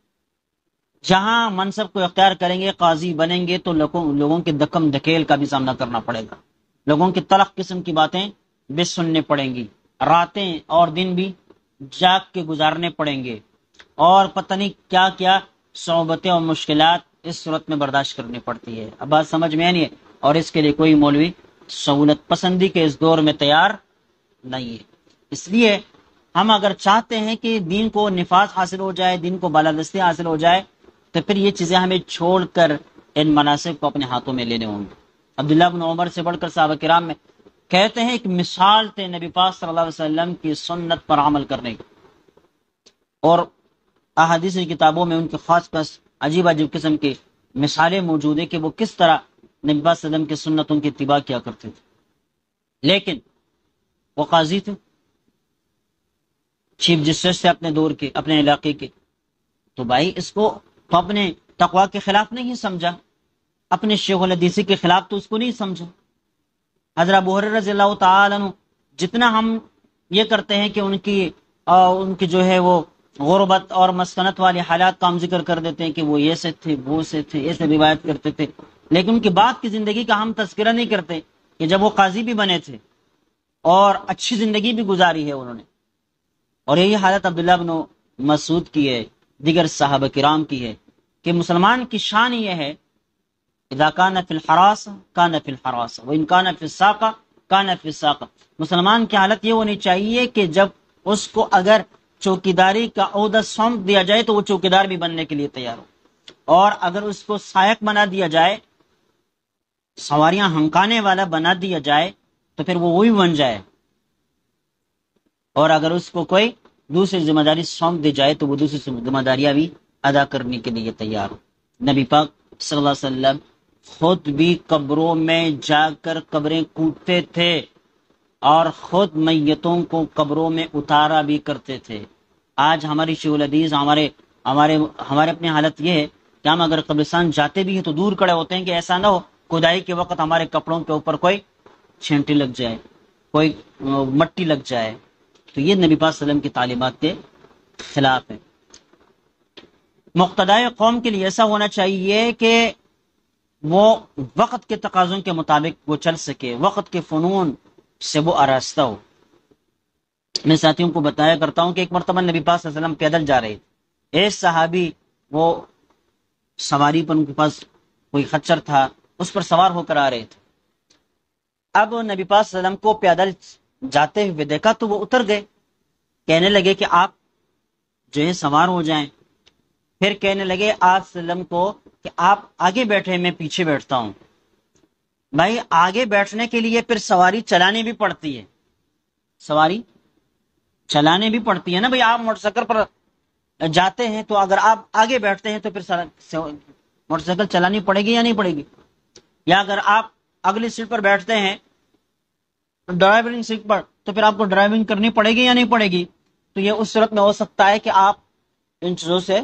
جہاں منصب کو اختیار کریں گے، قاضی بنیں گے، تو لوگوں لوگوں کے دکم دھکیل کا بھی سامنا کرنا پڑے گا، لوگوں کی تلخ قسم کی باتیں بھی سننے پڑیں گی، راتیں اور دن بھی جاگ کے گزارنے پڑیں گے، اور پتہ نہیں کیا کیا صعوبتیں اور مشکلات اس صورت میں برداشت کرنی پڑتی ہے۔ اب بات سمجھ میں نہیں ہے، اور اس کے لیے کوئی مولوی سہولت پسندی کے اس دور میں تیار نہیں ہے۔ اس لیے ہم اگر چاہتے ہیں کہ دین کو نفاذ حاصل ہو جائے، دین کو بالادستی حاصل ہو جائے، تو پھر یہ چیزیں ہمیں چھوڑ کر ان مناسب کو اپنے ہاتھوں میں لینے ہوں گے۔ عبداللہ بن عمر سے بڑھ کر صحابہ کرام میں کہتے ہیں ایک مثال تھے نبی پاک صلی اللہ علیہ وسلم کی سنت پر عمل کرنے کی، اور احادیث کی کتابوں میں ان کے خاص خاص عجیب عجیب قسم کی مثالیں موجود ہیں کہ وہ کس طرح نبی پاک صلی اللہ علیہ وسلم کی سنتوں کی اتباع کیا کرتے تھے۔ لیکن وہ قاضی تھے، چیف جسٹس تھے اپنے دور کے، اپنے علاقے کے، تو بھائی اس کو تو اپنے تقوی کے خلاف نہیں سمجھا، اپنے شیخ الحدیثی کے خلاف تو اس کو نہیں سمجھا۔ حضرت ابو ہریرہ رضی اللہ تعالیٰ عنہ، جتنا ہم یہ کرتے ہیں کہ ان کی ان کی جو ہے وہ غربت اور مسکنت والی حالات کا ہم ذکر کر دیتے ہیں کہ وہ یہ سے تھے، وہ سے تھے، ایسے روایت کرتے تھے، لیکن ان کی بات کی زندگی کا ہم تذکرہ نہیں کرتے کہ جب وہ قاضی بھی بنے تھے اور اچھی زندگی بھی گزاری ہے انہوں نے۔ اور یہی حالت عبداللہ بن مسعود کی ہے، دیگر صحابہ کرام کی ہے، کہ مسلمان کی شان یہ ہے، اذا کان فی الحراس کان فی الحراس وان کان فی الساقہ کان فی الساقہ۔ مسلمان کی حالت یہ ہونی چاہیے کہ جب اس کو اگر چوکیداری کا عہدہ سونپ دیا جائے تو وہ چوکیدار بھی بننے کے لیے تیار ہو، اور اگر اس کو سائق بنا دیا جائے، سواریاں ہنکانے والا بنا دیا جائے، تو پھر وہ وہی بن جائے، اور اگر اس کو کوئی دوسری ذمہ داری سونپ دی جائے تو وہ دوسری ذمہ داریاں بھی ادا کرنے کے لیے تیار ہو۔ نبی پاک صلی اللہ علیہ وسلم خود بھی قبروں میں جا کر قبریں کوٹتے تھے، اور خود میتوں کو قبروں میں اتارا بھی کرتے تھے۔ آج ہماری شیخ الحدیث ہمارے ہمارے ہمارے اپنی حالت یہ ہے کہ ہم اگر قبرستان جاتے بھی ہیں تو دور کھڑے ہوتے ہیں کہ ایسا نہ ہو کھدائی کے وقت ہمارے کپڑوں کے اوپر کوئی چھینٹی لگ جائے، کوئی مٹی لگ جائے، تو یہ نبی پاک صلی اللہ علیہ وسلم کی تعلیمات کے خلاف ہے۔ مقتدائے قوم کے لیے ایسا ہونا چاہیے کہ وہ وقت کے تقاضوں کے مطابق وہ چل سکے، وقت کے فنون سے وہ آراستہ ہو۔ میں ساتھیوں کو بتایا کرتا ہوں کہ ایک مرتبہ نبی پاک صلی اللہ علیہ وسلم پیدل جا رہے تھے، ایک صحابی وہ سواری پر، ان کے پاس کوئی خچر تھا، اس پر سوار ہو کر آ رہے تھے۔ اب نبی پاک صلی اللہ علیہ وسلم کو پیدل جاتے ہوئے دیکھا تو وہ اتر گئے، کہنے لگے کہ آپ جو ہے سوار ہو جائیں۔ پھر کہنے لگے آپ صلی اللہ علیہ وسلم کو کہ آپ آگے بیٹھے، میں پیچھے بیٹھتا ہوں۔ بھائی آگے بیٹھنے کے لیے پھر سواری چلانی بھی پڑتی ہے، سواری چلانے بھی پڑتی ہے نا بھائی۔ آپ موٹر سائیکل پر جاتے ہیں تو اگر آپ آگے بیٹھتے ہیں تو پھر موٹر سائیکل چلانی پڑے گی یا نہیں پڑے گی؟ یا اگر آپ اگلی سیٹ پر بیٹھتے ہیں ڈرائیونگ سیٹ پر تو پھر آپ کو ڈرائیونگ کرنی پڑے گی یا نہیں پڑے گی؟ تو یہ اس صورت میں ہو سکتا ہے کہ آپ ان چیزوں سے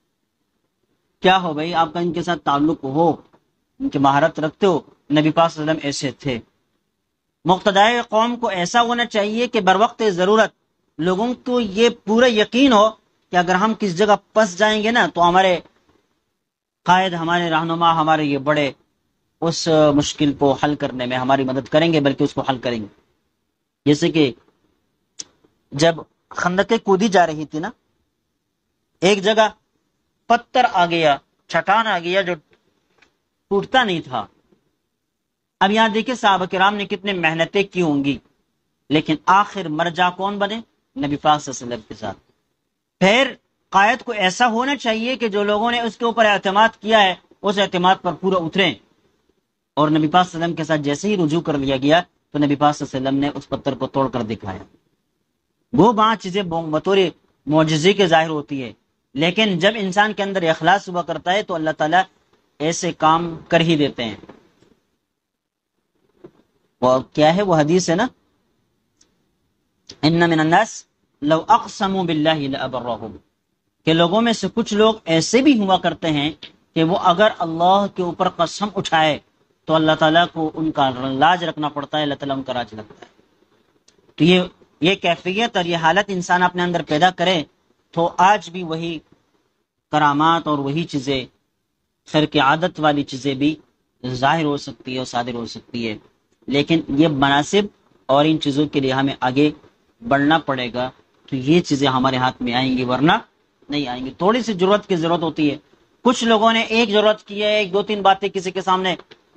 کیا ہو بھائی، آپ کا ان کے ساتھ تعلق ہو، ان کی مہارت رکھتے ہو۔ نبی پاک صلی اللہ علیہ وسلم ایسے تھے۔ مقتدائے قوم کو ایسا ہونا چاہیے کہ بر وقت ضرورت لوگوں کو یہ پورا یقین ہو کہ اگر ہم کس جگہ پس جائیں گے نا تو ہمارے قائد، ہمارے رہنما، ہمارے یہ بڑے اس مشکل کو حل کرنے میں ہماری مدد کریں گے، بلکہ اس کو حل کریں گے۔ جیسے کہ جب خندقیں کودی جا رہی تھی نا، ایک جگہ پتھر آ گیا، چٹان آ گیا جو ٹوٹتا نہیں تھا. اب یہاں دیکھیں صحابہ کرام نے کتنے محنتیں کی ہوں گی، لیکن آخر مرجع کون بنے؟ نبی پاک صلی اللہ علیہ وسلم کے ساتھ. پھر قائد کو ایسا ہونا چاہیے کہ جو لوگوں نے اس کے اوپر اعتماد کیا ہے اس اعتماد پر پورا اتریں. اور نبی پاک صلی اللہ علیہ وسلم کے ساتھ جیسے ہی رجوع کر لیا گیا تو نبی پاک صلی اللہ علیہ وسلم نے اس پتھر کو توڑ کر دکھایا. وہ وہاں چیزیں بطور معجزے کے ظاہر ہوتی ہے، لیکن جب انسان کے اندر اخلاص ہوا کرتا ہے تو اللہ تعالیٰ ایسے کام کر ہی دیتے ہیں. وہ کیا ہے، وہ حدیث ہے نا، ان من الناس لو اقسموا باللہ لابرہم، کہ لوگوں میں سے کچھ لوگ ایسے بھی ہوا کرتے ہیں کہ وہ اگر اللہ کے اوپر قسم اٹھائے تو اللہ تعالیٰ کو ان کا لاج رکھنا پڑتا ہے، اللہ تعالیٰ ان کا راج رکھتا ہے. تو یہ یہ کیفیت اور یہ حالت انسان اپنے اندر پیدا کرے تو آج بھی وہی کرامات اور وہی چیزیں، خیر کی عادت والی چیزیں بھی ظاہر ہو سکتی ہے اور صادر ہو سکتی ہے. لیکن یہ مناسب اور ان چیزوں کے لیے ہمیں آگے بڑھنا پڑے گا تو یہ چیزیں ہمارے ہاتھ میں آئیں گی، ورنہ نہیں آئیں گی. تھوڑی سی ضرورت کی ضرورت ہوتی ہے. کچھ لوگوں نے ایک ضرورت کی ہے، ایک دو تین باتیں کسی کے سامنے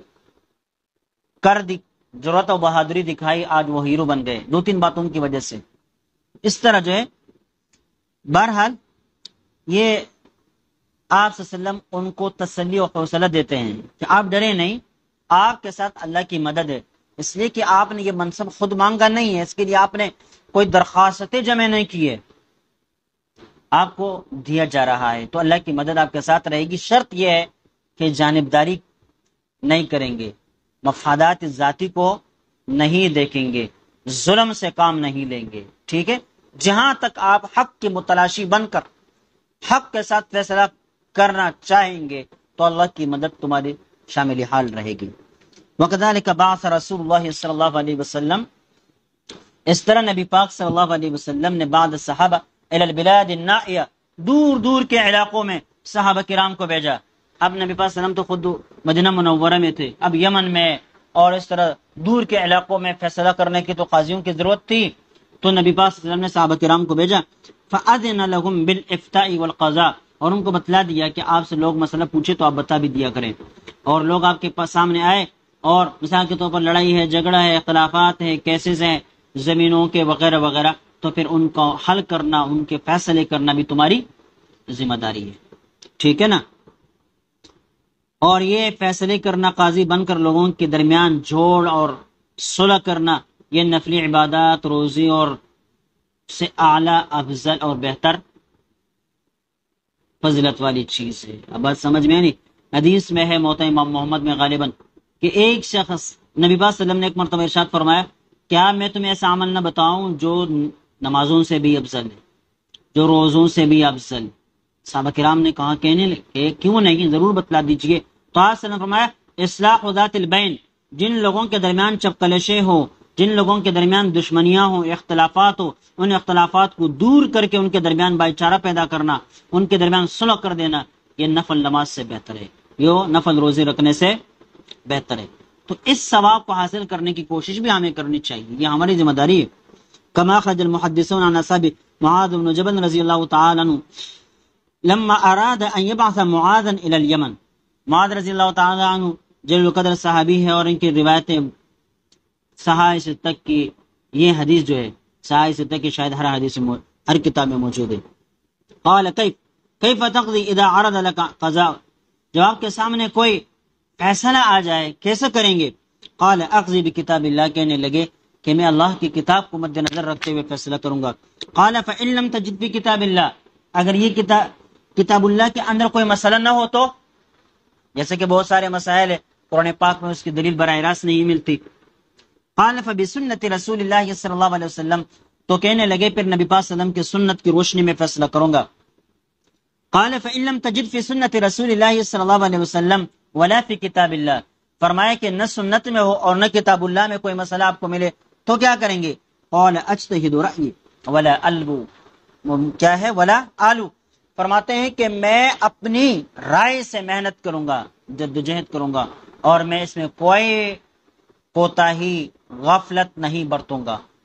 کر دی، ضرورت اور بہادری دکھائی، آج وہ ہیرو بن گئے دو تین باتوں کی وجہ سے. اس طرح جو ہے بہرحال یہ آپ صلی اللہ علیہ وسلم ان کو تسلی و حوصلہ دیتے ہیں کہ آپ ڈرے نہیں، آپ کے ساتھ اللہ کی مدد ہے. اس لیے کہ آپ نے یہ منصب خود مانگا نہیں ہے، اس کے لیے آپ نے کوئی درخواستیں جمع نہیں کی ہے، آپ کو دیا جا رہا ہے. تو اللہ کی مدد آپ کے ساتھ رہے گی. شرط یہ ہے کہ جانبداری نہیں کریں گے، مفادات ذاتی کو نہیں دیکھیں گے، ظلم سے کام نہیں لیں گے. ٹھیک ہے، جہاں تک آپ حق کی متلاشی بن کر حق کے ساتھ فیصلہ کرنا چاہیں گے تو اللہ کی مدد تمہاری شامل حال رہے گی. وَكَذَلِكَ بَعَثَ رسول اللہ صلی اللہ علیہ وسلم، اس طرح نبی پاک صلی اللہ علیہ وسلم نے بعد صحابہ الی البلاد النائیہ، دور دور کے علاقوں میں صحابہ کرام کو بھیجا. اب نبی پاک صلی اللہ علیہ وسلم تو خود مدینہ منورہ میں تھے، اب یمن میں اور اس طرح دور کے علاقوں میں فیصلہ کرنے کی تو قاضیوں کی ضرورت تھی، تو نبی پاک صلی اللہ علیہ وسلم نے صحابہ کرام کو بھیجا. فَأَذِنَ لَهُمْ بِالْإِفْتَاءِ وَالْقَضَاءِ، اور ان کو بتلا دیا کہ آپ سے لوگ مسئلہ پوچھے تو آپ بتا بھی دیا کریں. اور لوگ آپ کے پاس سامنے آئے اور مثال کے طور پر لڑائی ہے، جھگڑا ہے، اختلافات ہے، کیسز ہیں زمینوں کے وغیرہ وغیرہ، تو پھر ان کو حل کرنا، ان کے فیصلے کرنا بھی تمہاری ذمہ داری ہے. ٹھیک ہے نا. اور یہ فیصلے کرنا، قاضی بن کر لوگوں کے درمیان جوڑ اور صلح کرنا، یہ نفلی عبادات، روزی اور سے اعلیٰ، افضل اور بہتر فضیلت والی چیز ہے. اب بات سمجھ میں نہیں؟ حدیث میں ہے موت امام محمد میں غالباً کہ ایک شخص، نبی پاک صلی اللہ علیہ وسلم نے ایک مرتبہ ارشاد فرمایا، کیا میں تمہیں ایسا عمل نہ بتاؤں جو نمازوں سے بھی افضل ہے، جو روزوں سے بھی افضل؟ صحابہ کرام نے کہا کہنے لگے کیوں نہیں، ضرور بتلا دیجئے. تو آپ صلی اللہ علیہ وسلم نے فرمایا، اصلاح ذات البین، جن لوگوں کے درمیان چپکلشیں ہو، جن لوگوں کے درمیان دشمنیاں ہوں، اختلافات ہو، ان اختلافات کو دور کر کے ان کے درمیان بھائی چارہ پیدا کرنا، ان کے درمیان صلح کر دینا، یہ نفل نماز سے بہتر ہے، یہ نفل روزے رکھنے سے بہتر ہے. تو اس ثواب کو حاصل کرنے کی کوشش بھی ہمیں کرنی چاہیے، یہ ہماری ذمہ داری ہے. کما خرج المحدثون عن اصحاب معاذ بن جبل رضی اللہ تعالی عنہ لما اراد ان يبعث معاذا الى اليمن، معاذ رضی اللہ تعالی عنہ جلیل القدر صحابی ہے اور ان کی روایتیں صحاح ستہ کی، یہ حدیث جو ہے صحاح ستہ کی شاید ہر حدیث میں ہر کتاب میں موجود ہے. قال کیف کیف تقضی اذا عرض لك قضاء، جب آپ کے سامنے کوئی فیصلہ آ جائے کیسے کریں گے؟ قال اقضی بکتاب اللہ، کہنے لگے کہ میں اللہ کی کتاب کو مد نظر رکھتے ہوئے فیصلہ کروں گا. قال فإن لم تجد بکتاب اللہ، اگر یہ کتاب کتاب اللہ کے اندر کوئی مسئلہ نہ ہو تو، جیسے کہ بہت سارے مسائل ہیں قرآن پاک میں اس کی دلیل براہ راست نہیں ملتی. قال فبسنت رسول اللہ صلی اللہ علیہ وسلم، تو کہنے لگے پھر نبی پاک صلی اللہ علیہ وسلم کی سنت کی روشنی میں فیصلہ کروں گا. قال فإن لم تجد في سنت رسول اللہ صلی اللہ علیہ وسلم ولا في کتاب اللہ، فرمایا کہ نہ سنت میں ہو اور نہ کتاب اللہ میں کوئی مسئلہ آپ کو ملے تو کیا کریں گے؟ قال اجتہد رأیی ولا البو، کیا ہے ولا آلو، فرماتے ہیں کہ میں اپنی رائے سے محنت کروں گا، جدوجہد کروں گا، اور میں اس میں کوئی کوتاہی غفلت نہیں برتوں گا.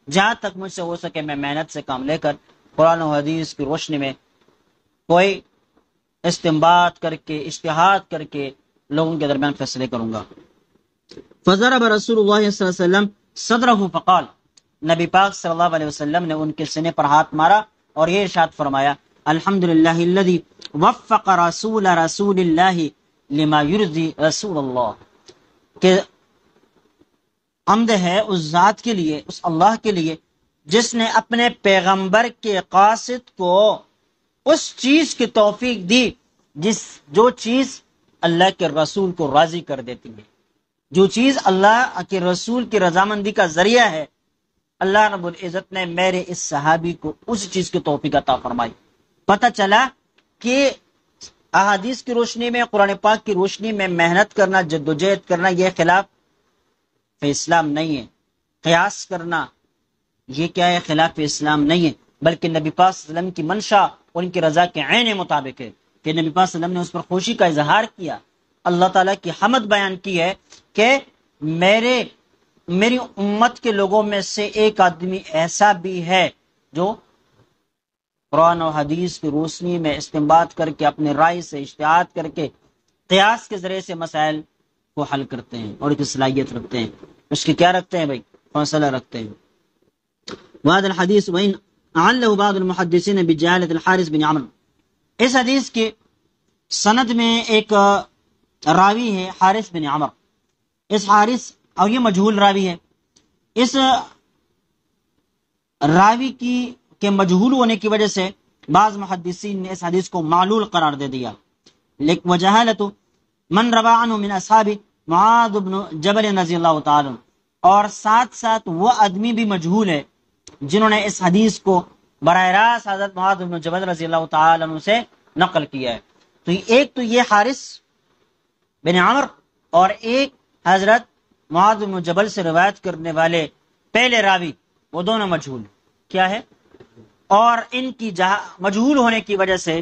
جہاں تک مجھ سے ہو سکے میں محنت سے کام لے کر قرآن و حدیث کی روشنی میں کوئی استنباط کر کے اجتہاد کر کے لوگوں کے درمیان فیصلے کروں گا۔ فضرب رسول اللہ صلی اللہ علیہ وسلم صدرہ فقال، نبی پاک صلی اللہ علیہ وسلم نے ان کے سینے پر ہاتھ مارا اور یہ ارشاد فرمایا، الحمدللہ الذی وفق رسول رسول اللہ لما یرضی رسول اللہ، کہ حمد ہے اس ذات کے لیے، اس اللہ کے لیے جس نے اپنے پیغمبر کے قاصد کو اس چیز کی توفیق دی جس جو چیز اللہ کے رسول کو راضی کر دیتی ہے، جو چیز اللہ کے رسول کی رضامندی کا ذریعہ ہے، اللہ رب العزت نے میرے اس صحابی کو اس چیز کی توفیق عطا فرمائی۔ پتہ چلا کہ احادیث کی روشنی میں، قرآن پاک کی روشنی میں محنت کرنا، جدوجہد کرنا، یہ خلاف اسلام نہیں ہے۔ قیاس کرنا یہ کیا ہے؟ خلاف اسلام نہیں ہے، بلکہ نبی پاک صلی اللہ علیہ وسلم کی منشا اور ان کی رضا کے عین مطابق ہے کہ نبی پاک صلی اللہ علیہ وسلم نے اس پر خوشی کا اظہار کیا، اللہ تعالیٰ کی حمد بیان کی ہے کہ میرے میری امت کے لوگوں میں سے ایک آدمی ایسا بھی ہے جو قرآن و حدیث کی روشنی میں استنباط کر کے اپنے رائے سے اجتہاد کر کے قیاس کے ذریعے سے مسائل کو حل کرتے ہیں اور اس کی صلاحیت رکھتے ہیں، اس کی کیا رکھتے ہیں بھائی؟ فیصلہ رکھتے ہیں۔ وهذا الحديث وإن أعله بعض المحدثين بجهالة الحارث بن عمرو، اس حدیث کے سند میں ایک راوی ہے حارث بن عمر، اس حارث اور یہ مجہول راوی ہے، اس راوی کی کے مجہول ہونے کی وجہ سے بعض محدثین نے اس حدیث کو معلول قرار دے دیا، لیکن وجہالت من روى عنه من اصحاب معاذ بن جبل رضی اللہ تعالی، اور ساتھ ساتھ وہ آدمی بھی مجہول ہے جنہوں نے اس حدیث کو براہ راست حضرت معاذ بن جبل رضی اللہ تعالی عنہ سے نقل کیا ہے۔ تو ایک تو یہ حارث بن عمر اور ایک حضرت معاذ بن جبل سے روایت کرنے والے پہلے راوی، وہ دونوں مجہول کیا ہے، اور ان کی مجہول ہونے کی وجہ سے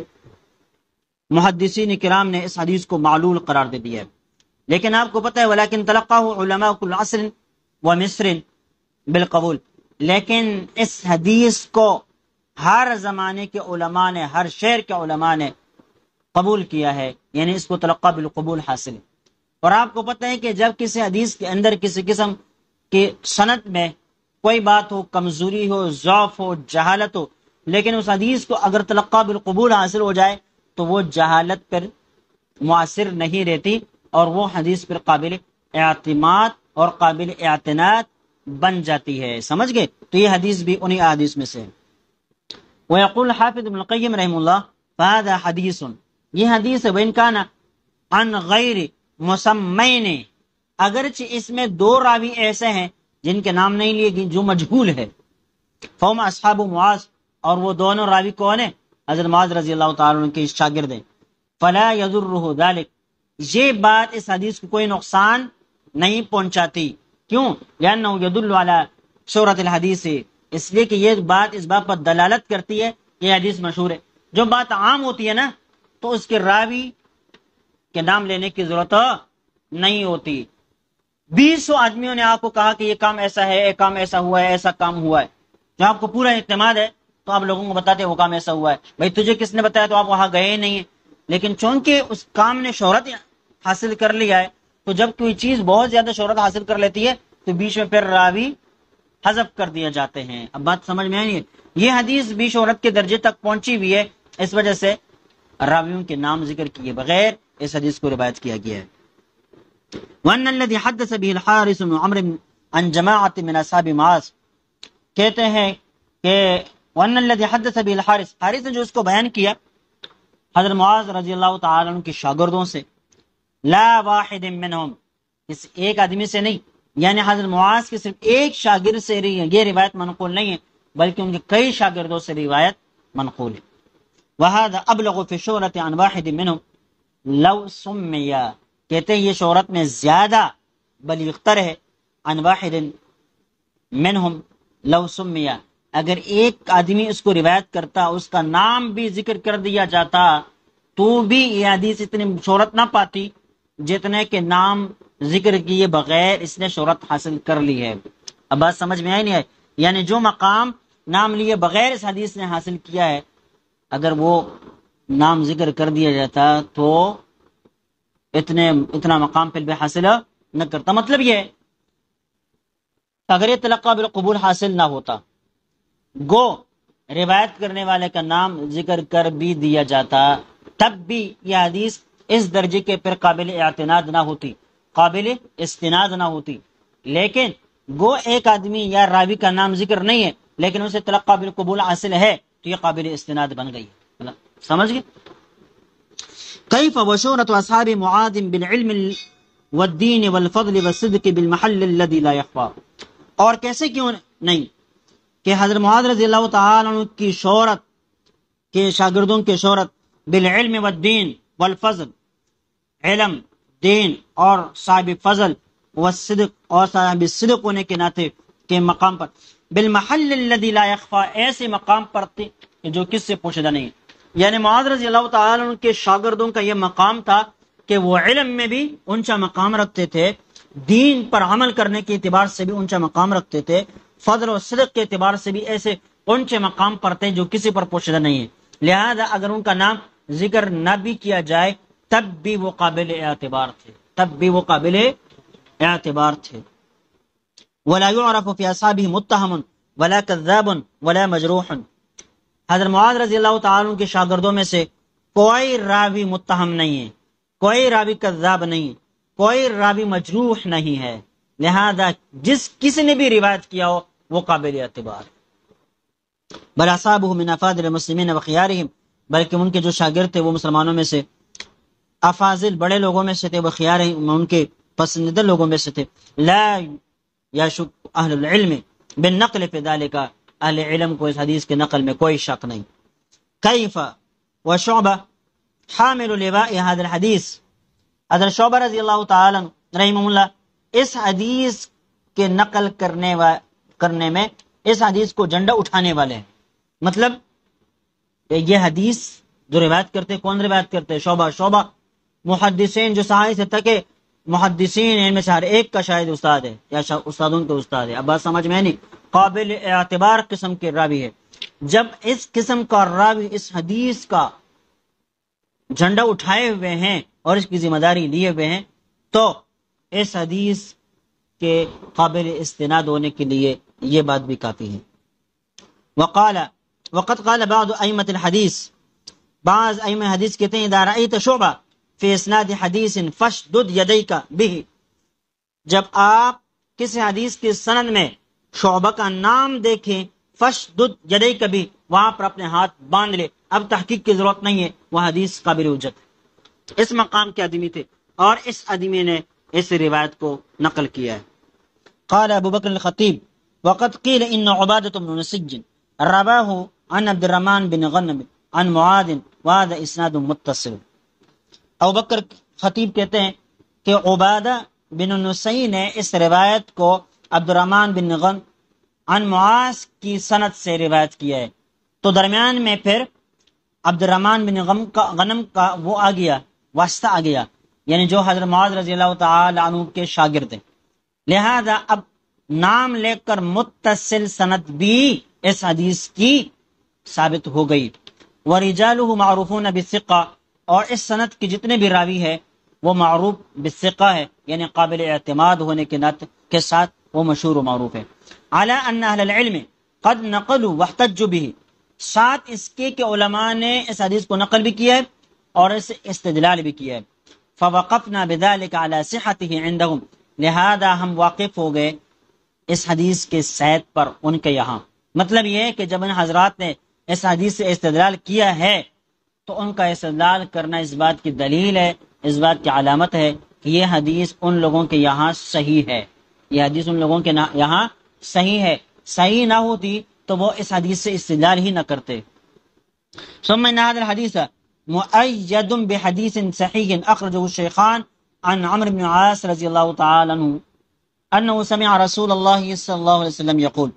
محدثین کرام نے اس حدیث کو معلول قرار دے دیا ہے۔ لیکن آپ کو پتہ ہے ولیکن تلقاہ علماء کل عصر و مصر بالقبول، لیکن اس حدیث کو ہر زمانے کے علماء نے، ہر شہر کے علماء نے قبول کیا ہے، یعنی اس کو تلقا بالقبول حاصل ہے۔ اور آپ کو پتہ ہے کہ جب کسی حدیث کے اندر کسی قسم کی سند میں کوئی بات ہو، کمزوری ہو، ضعف ہو، جہالت ہو، لیکن اس حدیث کو اگر تلقا بالقبول حاصل ہو جائے تو وہ جہالت پر مؤثر نہیں رہتی اور وہ حدیث پر قابل اعتماد اور قابل اعتناد بن جاتی ہے۔ سمجھ گئے؟ تو یہ حدیث بھی انہی احادیث میں سے ہے۔ ويقول حافظ ابن القیم رحمہ اللہ فهذا حدیث، یہ حدیث ہے وإن كان عن غیر مسمین، اگرچہ اس میں دو راوی ایسے ہیں جن کے نام نہیں لیے گئے، جو مجہول ہے، فهم اصحاب معاذ، اور وہ دونوں راوی کون ہیں؟ حضرت معاذ رضی اللہ تعالیٰ عنہ کے شاگرد ہیں۔ فلا يضره ذلك، یہ بات اس حدیث کو کوئی نقصان نہیں پہنچاتی، کیوں؟ لأنه يدل على شہرت الحدیث، اس لیے کہ یہ بات اس بات پر دلالت کرتی ہے کہ یہ حدیث مشہور ہے۔ جو بات عام ہوتی ہے نا تو اس کے راوی کے نام لینے کی ضرورت نہیں ہوتی۔ بیسوں آدمیوں نے آپ کو کہا کہ یہ کام ایسا ہے، ایک کام ایسا ہوا ہے، ایسا کام ہوا ہے، جو آپ کو پورا اعتماد ہے تو آپ لوگوں کو بتاتے ہیں وہ کام ایسا ہوا ہے۔ بھائی تجھے کس نے بتایا؟ تو آپ وہاں گئے ہی نہیں ہیں، لیکن چونکہ اس کام نے شہرت حاصل کر لیا ہے تو جب کوئی چیز بہت زیادہ شہرت حاصل کر لیتی ہے تو بیچ میں پھر راوی حذف کر دیا جاتے ہیں۔ اب بات سمجھ میں آئی ہے؟ یہ حدیث بھی شہرت کے درجے تک پہنچی ہوئی ہے، اس وجہ سے راویوں کے نام ذکر کیے بغیر اس حدیث کو روایت کیا گیا ہے۔ وَأَنَّ الَّذِي حَدَّثَ بِهِ الْحَارِثُ بْنُ عَمْرٍ عَنْ جَمَاعَةٍ مِنْ أَصْحَابِ مُعَاذ، کہتے ہیں کہ وَأَنَّ الَّذِي حَدَّثَ بِهِ الْحَارِث، حارث نے جو اس کو بیان کیا حضرت معاذ رضی اللہ تعالیٰ عنہ کے شاگردوں سے، لا واحد منہم، اس ایک آدمی سے نہیں، یعنی حضرت معاذ کے صرف ایک شاگرد سے یہ روایت منقول نہیں ہے بلکہ ان کے کئی شاگردوں سے روایت منقول ہے۔ وَهَذَا أَبْلَغُ فِي الشُّهْرَةِ عَنْ وَاحِدٍ مِّنْهُمْ لَوْ سُمِّيَ، کہتے ہیں یہ شہرت میں زیادہ بلیغتر ہے عن واحد منہم لو سمیہ، اگر ایک آدمی اس کو روایت کرتا، اس کا نام بھی ذکر کر دیا جاتا تو بھی یہ حدیث اتنی شہرت نہ پاتی جتنے کے نام ذکر کیے بغیر اس نے شہرت حاصل کر لی ہے۔ اب بات سمجھ میں آئی نہیں آئی؟ یعنی جو مقام نام لیے بغیر اس حدیث نے حاصل کیا ہے، اگر وہ نام ذکر کر دیا جاتا تو اتنے اتنا مقام پھر بھی حاصل نہ کرتا۔ مطلب یہ ہے اگر یہ تلقی بالقبول حاصل نہ ہوتا، گو روایت کرنے والے کا نام ذکر کر بھی دیا جاتا، تب بھی یہ حدیث اس درجے کے پر قابل اعتماد نہ ہوتی، قابل استناد نہ ہوتی۔ لیکن گو ایک آدمی یا راوی کا نام ذکر نہیں ہے لیکن اسے تلقی بالقبول حاصل ہے تو یہ قابل استناد بن گئی۔ سمجھ گئے؟ کیف وشورت اصحاب معاذ بالعلم والدین والفضل والصدق بالمحل الذي لا يخفى، اور کیسے کیوں نہیں کہ حضرت معاذ رضی اللہ تعالیٰ عنہ کی شہرت، کے شاگردوں کے شہرت بالعلم والدین والفضل، علم، دین اور صاحب فضل، والصدق اور صاحب صدق ہونے کے ناطے کے مقام پر، بالمحل الذي لا يخفى، ایسے مقام پر تھے جو کس سے پوشیدہ نہیں۔ یعنی معاذ رضی اللہ تعالیٰ عنہ کے شاگردوں کا یہ مقام تھا کہ وہ علم میں بھی اونچا مقام رکھتے تھے، دین پر عمل کرنے کے اعتبار سے بھی اونچا مقام رکھتے تھے، فضل و صدق کے اعتبار سے بھی ایسے اونچے مقام پر تھے جو کسی پر پوشیدہ نہیں ہے۔ لہذا اگر ان کا نام ذکر نہ بھی کیا جائے تب بھی وہ قابل اعتبار تھے، تب بھی وہ قابل اعتبار تھے۔ ولا يعرف في اصحابه متهم ولا كذاب ولا مجروح، حضرت معاذ رضی اللہ تعالیٰ عنہ کے شاگردوں میں سے کوئی راوی متہم نہیں ہے، کوئی راوی کذاب نہیں، کوئی راوی مجروح نہیں ہے، لہذا جس کسی نے بھی روایت کیا ہو وہ قابل اعتبار۔ بل اصحابہ من افاضل المسلمین وخیارہم، بلکہ ان کے جو شاگرد تھے وہ مسلمانوں میں سے افاضل بڑے لوگوں میں سے تھے، وخیارہم ان کے پسندیدہ لوگوں میں سے تھے۔ لا یشک اہل العلم بالنقل فی ذلک، اہل علم کو اس حدیث کے نقل میں کوئی شک نہیں۔ کیف وشعبہ حامل لواء هذا الحدیث، حضرت شعبہ رضی اللہ تعالی رحمہ اللہ اس حدیث کے نقل کرنے و کرنے میں اس حدیث کو جھنڈا اٹھانے والے ہیں۔ مطلب یہ حدیث جو روایت کرتے، کون روایت کرتے؟ شعبہ۔ شعبہ محدثین جو صحابی سے تکے محدثین ان میں سے ہر ایک کا شاید استاد ہے یا استادوں کے استاد ہے، اب بات سمجھ میں نہیں، قابل اعتبار قسم کے راوی ہے۔ جب اس قسم کا راوی اس حدیث کا جھنڈا اٹھائے ہوئے ہیں اور اس کی ذمہ داری لیے ہوئے ہیں تو اس حدیث کے قابل استناد ہونے کے لیے یہ بات بھی کافی ہے۔ وقال وقد قال بعض ائمة الحدیث، بعض ائمہ حدیث کہتے ہیں اذا رأيت شعبہ فی اسناد حدیث فاشدد یدیک به، جب آپ کسی حدیث کی سند میں شعبہ کا نام دیکھیں فاشدد یدیک به، وہاں پر اپنے ہاتھ باندھ لے، اب تحقیق کی ضرورت نہیں ہے، وہ حدیث قابل حجت ہے۔ اس مقام کے آدمی تھے اور اس آدمی نے اس روایت کو نقل کیا ہے۔ قال ابو بکر الخطیب وقد قیل ان عبادة بن نسج رواہ عن عبد الرحمن بن غنم عن معاذ وهذا اسناد متصل۔ ابو بکر خطیب کہتے ہیں کہ عبادہ بن نسیج نے اس روایت کو عبد الرحمن بن غنم عن معاذ کی سند سے روایت کیا ہے، تو درمیان میں پھر عبد الرحمن بن غنم کا غنم کا وہ آ گیا، واسطہ آ گیا، یعنی جو حضرت معاذ رضی اللہ تعالی عنہ کے شاگرد ہیں، لہذا اب نام لے کر متصل سند بھی اس حدیث کی ثابت ہو گئی۔ ورجالہ معروفون بالثقہ، اور اس سند کے جتنے بھی راوی ہے وہ معروف بالثقہ ہے، یعنی قابل اعتماد ہونے کے ناطے کے ساتھ وہ مشہور و معروف ہے۔ علی ان اہل العلم قد نقلوا واحتجوا به، ساتھ اس کے کہ علماء نے اس حدیث کو نقل بھی کیا ہے اور اس استدلال بھی کیا ہے۔ فوقفنا بذلك على صحته عندهم، لہذا ہم واقف ہو گئے اس حدیث کے صحت پر ان کے یہاں۔ مطلب یہ ہے کہ جب ان حضرات نے اس حدیث سے استدلال کیا ہے تو ان کا استدلال کرنا اس بات کی دلیل ہے، اس بات کی علامت ہے کہ یہ حدیث ان لوگوں کے یہاں صحیح ہے، یہ حدیث ان لوگوں کے یہاں صحیح ہے، صحیح نہ ہوتی تو وہ اس حدیث سے استدلال ہی نہ کرتے۔ ثم ان هذا الحديث مؤيد بحديث صحيح اخرجه الشيخان عن عمرو بن عاص رضي الله تعالى عنه انه سمع رسول الله صلى الله عليه وسلم يقول،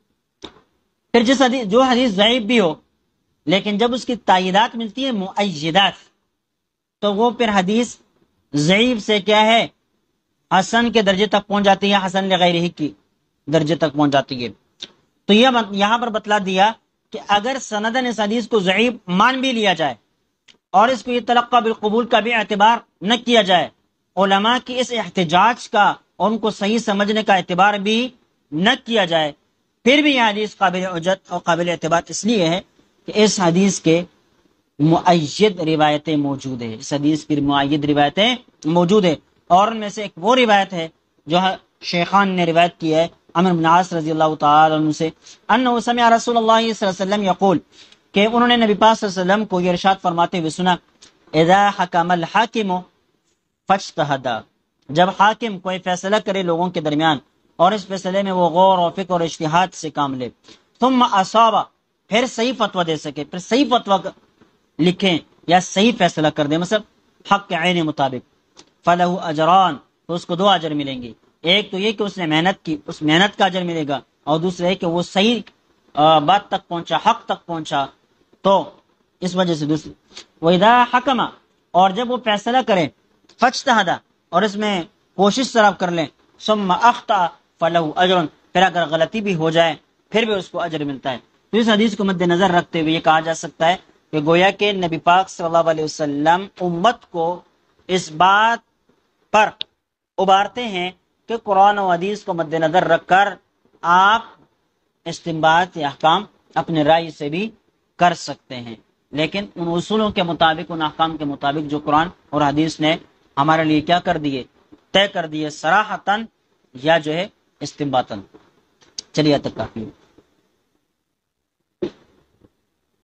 پھر جس حدیث جو حدیث ضعیف بھی ہو لیکن جب اس کی تائیدات ملتی ہے مؤیدات، تو وہ پھر حدیث ضعیف سے کیا ہے، حسن کے درجے تک پہنچ جاتی ہے، حسن لغیرہ کی درجے تک پہنچ جاتی ہے۔ تو یہ یہاں پر بتلا دیا کہ اگر سندن اس حدیث کو ضعیف مان بھی لیا جائے اور اس کو یہ تلقی بالقبول کا بھی اعتبار نہ کیا جائے، علماء کی اس احتجاج کا اور ان کو صحیح سمجھنے کا اعتبار بھی نہ کیا جائے، پھر بھی یہ حدیث قابل حجت اور قابل اعتبار اس لیے ہے کہ اس حدیث کے مؤید روایتیں موجود ہیں، اس حدیث کی مؤید روایتیں موجود ہیں، اور ان میں سے ایک وہ روایت ہے جو شیخان نے روایت کی ہے عمرو بن عاص رضی اللہ تعالی عنہ سے، انه سمع رسول اللہ صلی اللہ علیہ وسلم یقول، کہ انہوں نے نبی پاک صلی اللہ علیہ وسلم کو یہ ارشاد فرماتے ہوئے سنا، اذا حکم الحاکم فاجتہد، جب حاکم کوئی فیصلہ کرے لوگوں کے درمیان اور اس فیصلے میں وہ غور و فکر اور اجتہاد سے کام لے، ثم اصاب، پھر صحیح فتویٰ دے سکے، پھر صحیح فتویٰ لکھیں یا صحیح فیصلہ کر دیں، مثلا حق کے عین مطابق، فلہ اجران، تو اس کو دو اجر ملیں گے، ایک تو یہ کہ اس نے محنت کی، اس محنت کا اجر ملے گا، اور دوسرا ہے کہ وہ صحیح بات تک پہنچا، حق تک پہنچا، تو اس وجہ سے دوسری، وَإِذَا حَكَمَ، اور جب وہ فیصلہ کریں، فَاجْتَهَدَ، اور اس میں کوشش صرف کر لیں، ثُمَّ أَخْطَأَ فَلَهُ أَجْرٌ، پھر اگر غلطی بھی ہو جائے پھر بھی اس کو اجر ملتا ہے۔ تو اس حدیث کو مد نظر رکھتے ہوئے یہ کہا جا سکتا ہے کہ گویا کہ نبی پاک صلی اللہ علیہ وسلم امت کو اس بات پر ابھارتے ہیں کہ قرآن و حدیث کو مد نظر رکھ کر آپ استنباط یا احکام اپنے رائے سے بھی کر سکتے ہیں، لیکن ان اصولوں کے مطابق، ان احکام کے مطابق جو قرآن اور حدیث نے ہمارے لیے کیا کر دیے، طے کر دیے، صراحتاً یا جو ہے استنباطاً۔ چلیے تک کافی ہے۔